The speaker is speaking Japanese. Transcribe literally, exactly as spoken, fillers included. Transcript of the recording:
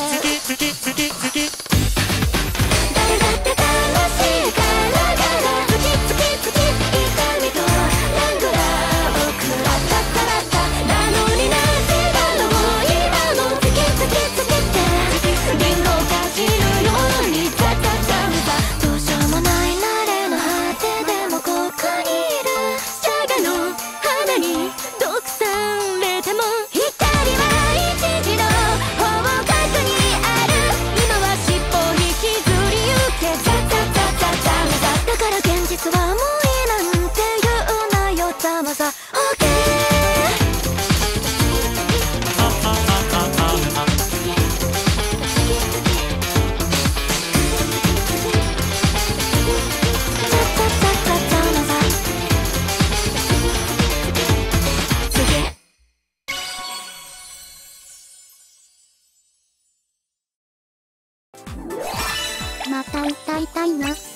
好き好き好き誰だって楽しいからから好き好き好き痛みとラングラーを食らったったらったなのになぜだろう今も好き好き好きってリンゴをかじるようにザザザムザどうしようもない慣れの果てでもここにいるシャガの花に毒されても光は一時の方角にある今は尻尾引きずりゆけザザザザザムザだから現実はもういいなんて言うなよザマザ OK また歌いたいな。